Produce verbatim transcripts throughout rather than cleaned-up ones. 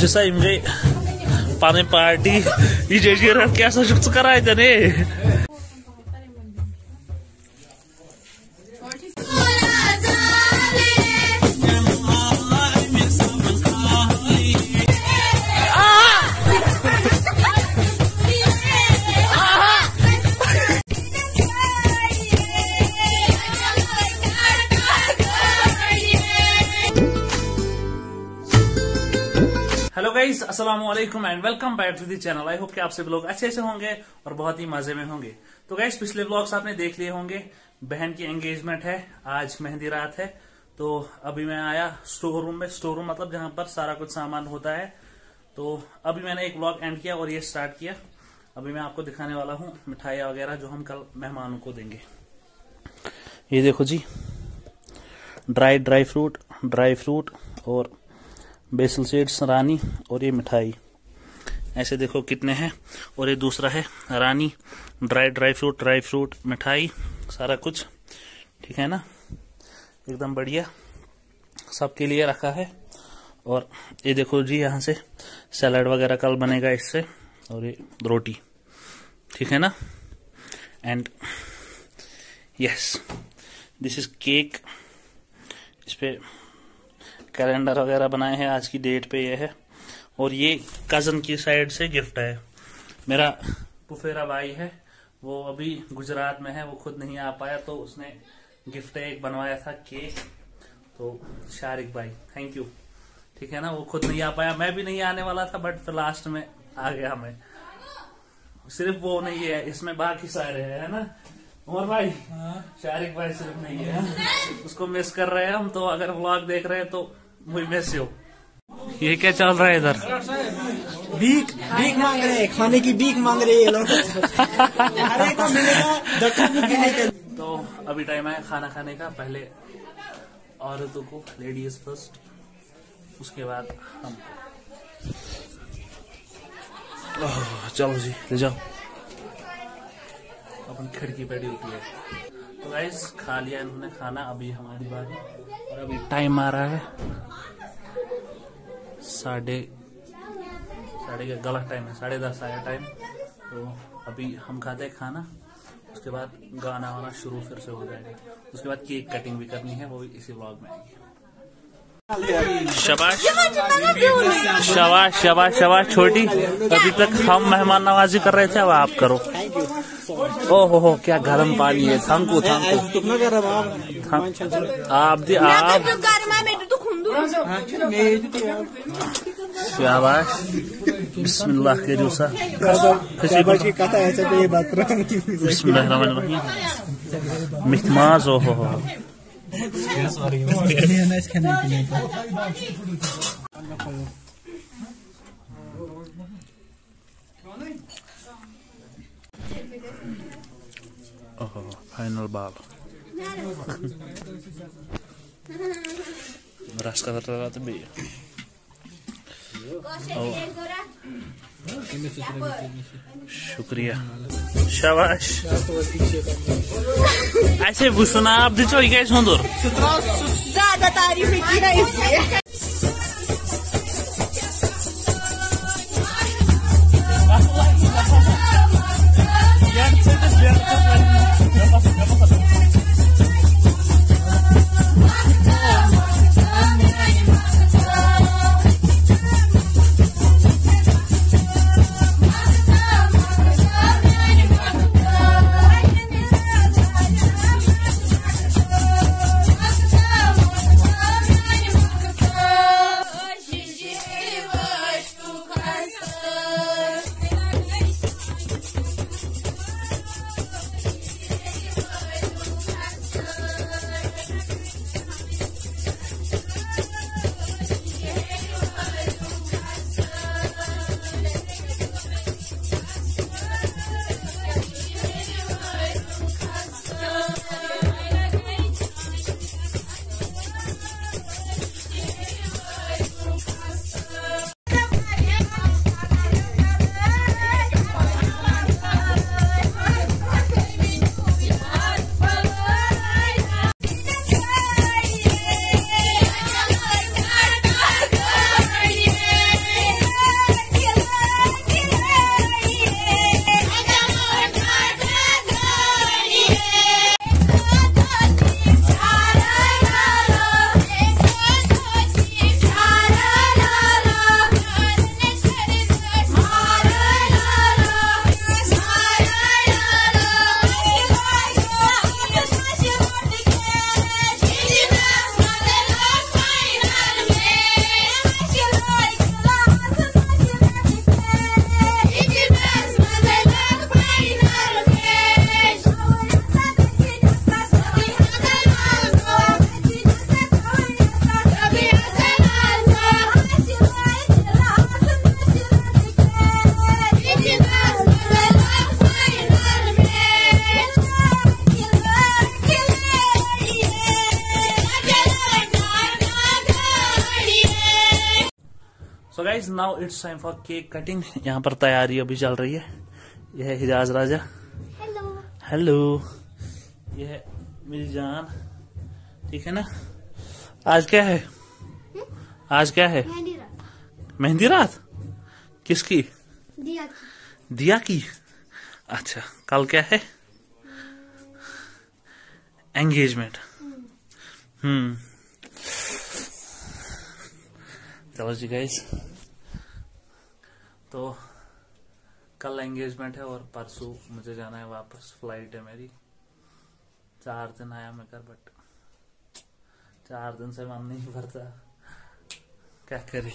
बस हसा यम गई पानी पार्टी यह जजीर क्या करा ने हेलो गाइस, अस्सलाम वालेकुम and welcome back to the channel. I hope कि आप सभी लोग अच्छे से होंगे और बहुत ही मजे में होंगे। तो गाइस, पिछले व्लॉग्स आपने देख लिए होंगे। बहन की एंगेजमेंट है, आज मेहंदी रात है। तो अभी मैं आया स्टोर रूम में। स्टोर रूम मतलब जहां पर सारा कुछ सामान होता है। तो अभी मैंने एक व्लॉग एंड किया और ये स्टार्ट किया। अभी मैं आपको दिखाने वाला हूँ मिठाइयाँ वगैरह जो हम कल मेहमानों को देंगे। ये देखो जी, dry dry fruit dry fruit और बेसल सीड्स रानी, और ये मिठाई ऐसे देखो कितने हैं। और ये दूसरा है रानी, dry dry fruit dry fruit मिठाई, सारा कुछ ठीक है ना, एकदम बढ़िया सबके लिए रखा है। और ये देखो जी, यहाँ से सैलड वगैरह कल बनेगा इससे, और ये रोटी ठीक है ना। And yes, this is cake. इस पे कैलेंडर वगैरह बनाए हैं, आज की डेट पे ये है। और ये कजन की साइड से गिफ्ट है। मेरा पुफेरा भाई है, वो अभी गुजरात में है, वो खुद नहीं आ पाया, तो उसने गिफ्ट एक बनवाया था केक। तो शारिक भाई थैंक यू, ठीक है ना। वो खुद नहीं आ पाया, मैं भी नहीं आने वाला था, बट फिर लास्ट में आ गया मैं। सिर्फ वो नहीं है इसमें, बाकी सारे है ना उमर भाई। शारिक भाई सिर्फ नहीं है, उसको मिस कर रहे हैं हम। तो अगर व्लॉग देख रहे हैं तो मुझे मिस हो। ये क्या चल रहा है इधर? भीख भीख मांग रहे हैं, खाने की भीख मांग रहे हैं लोग। अरे को मिलेगा। तो अभी टाइम है खाना खाने का। पहले औरतों को, लेडीज फर्स्ट, उसके बाद हम। चलो जी ले जाओ, अपन खिड़की बैठी होती है। तो गाइस, खा लिया इन्होंने खाना, अभी हमारी बारी। और अभी टाइम आ रहा है साढ़े साढ़े का गलत टाइम है, साढ़े दस आया टाइम। तो अभी हम खाते हैं खाना, उसके बाद गाना वाना शुरू फिर से हो जाएगा। उसके बाद केक कटिंग भी करनी है, वो भी इसी व्लॉग में आएगी। शाबाश शाबाश शाबाश शाबाश छोटी, अभी तक हम मेहमान नवाजी कर रहे थे, अब आप करो। ओहो हो, क्या गर्म पानी है। थैंकू थैंकू आप दी आप शाबाश। बिस्मिल्लाह के जूसा बिस्मिल्लाहिर्रहमानिर्रहीम मिठमाज। ओहो हो, ओहो फाइनल बाल रस का तो भी। शुक्रिया, शाबाश। ऐसे बुसना आप दिचो ये सुंदर ज्यादा तारीफ की ना इसलिए। Guys now it's time for cake cutting. यहाँ पर तैयारी अभी चल रही है। यह है हिजाज राजा। Hello hello. यह है मेरी जान। ठीक है ना। आज क्या है? आज क्या है? मेहंदी रात। मेहंदी रात किसकी? दिया की। दिया की। अच्छा, कल क्या है? एंगेजमेंट। हम्म चलो जी गाइस, तो कल एंगेजमेंट है और परसों मुझे जाना है वापस। फ्लाइट है मेरी। चार दिन आया मैं कर, बट चार दिन से मन नहीं भरता। क्या करें,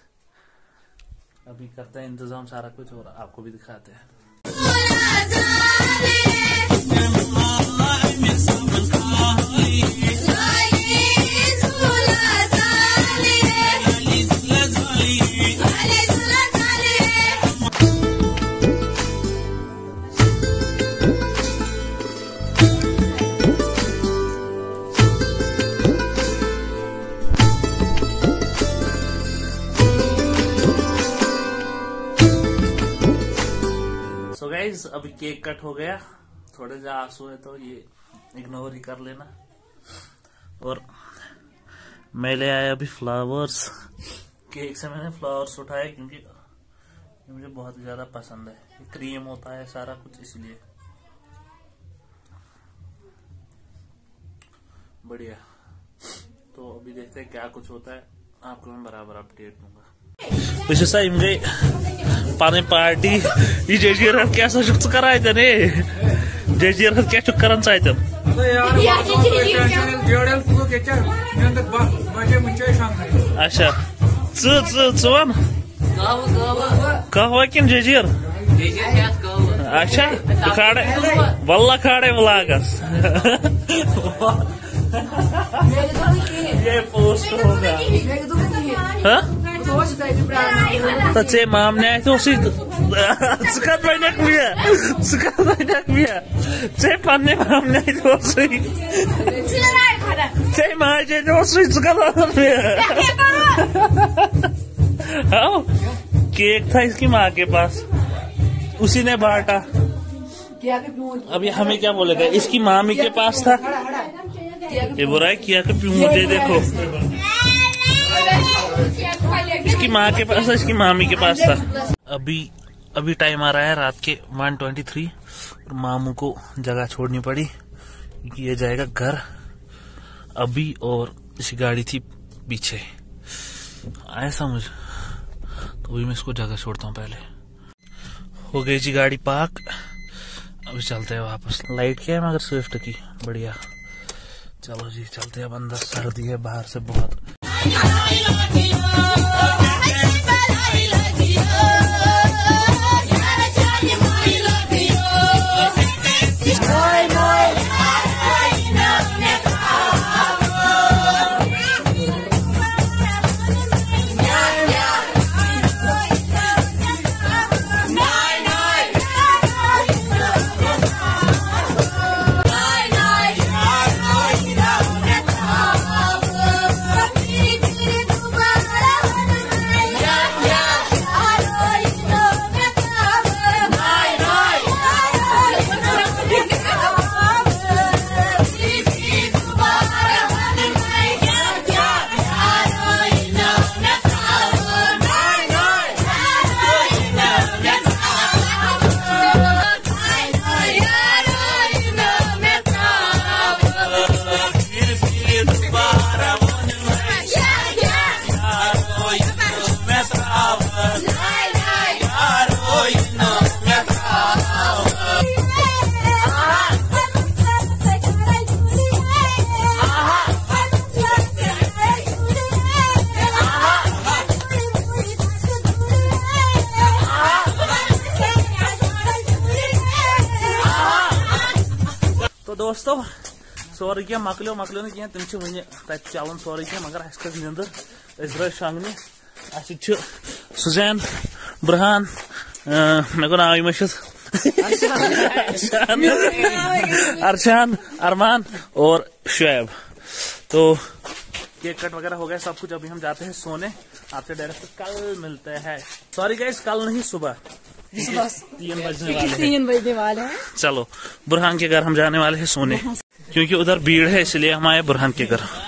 अभी करते हैं इंतजाम सारा कुछ और आपको भी दिखाते हैं। सो गाइज, अभी केक कट हो गया। थोड़े जो आंसू है तो ये इग्नोर ही कर लेना। और मैं ले आया अभी फ्लावर्स। केक से मैंने फ्लावर्स उठाए क्योंकि ये मुझे बहुत ज्यादा पसंद है। ये क्रीम होता है सारा कुछ, इसलिए बढ़िया। तो अभी देखते हैं क्या कुछ होता है, आपको मैं बराबर अपडेट दूंगा। विशेष इमगे पाने पार्टी ये जजीर क्या कराए थे जजीर क्या कर अच्छा वन कहवा किन जजीर अच्छा खाड़े वल्ला खाड़े व्लागस ये पोस्ट होगा। हाँ तो चे माम ने तो उसी सुकत बनेक मिया सुकत बनेक मिया चे पन्ने माम ने तो उसी चे माँ जे तो उसी सुकत बनेक मिया। हाँ केक था इसकी माँ के पास, उसी ने बांटा। अभी हमें क्या बोलेगा, इसकी मामी के पास था। ये बोल रहा है किया के प्यूं दे देखो, इसकी माँ के पास था, इसकी मामी के पास था। अभी अभी टाइम आ रहा है रात के वन ट्वेंटी थ्री और मामू को जगह छोड़नी पड़ी क्योंकि ये जाएगा घर अभी। और इसी गाड़ी थी पीछे, आया समझ। तो अभी मैं इसको जगह छोड़ता हूँ। पहले हो गई जी गाड़ी पार्क, अभी चलते हैं वापस। लाइट क्या है मगर स्विफ्ट की, बढ़िया। चलो जी चलते हैं। अंदर सर्दी है बाहर से बहुत। दोस्तों सोरे क्या मकलो मकलो कह तुम वन चलान सोरे क्या मगर अस खस निंदर द्राय शंगने सुजैन बुरहान मे गो नाव मशिद अरशान अरमान और शुएब। तो केक कट वगैरह हो गया सब कुछ। अभी हम जाते हैं सोने, आपसे डायरेक्ट कल मिलते हैं। सॉरी गाइस, कल नहीं सुबह तीन बजने वाले हैं। तीन बजने वाले हैं। चलो बुरहान के घर हम जाने वाले हैं सोने, क्योंकि उधर भीड़ है, इसलिए हम आए बुरहान के घर।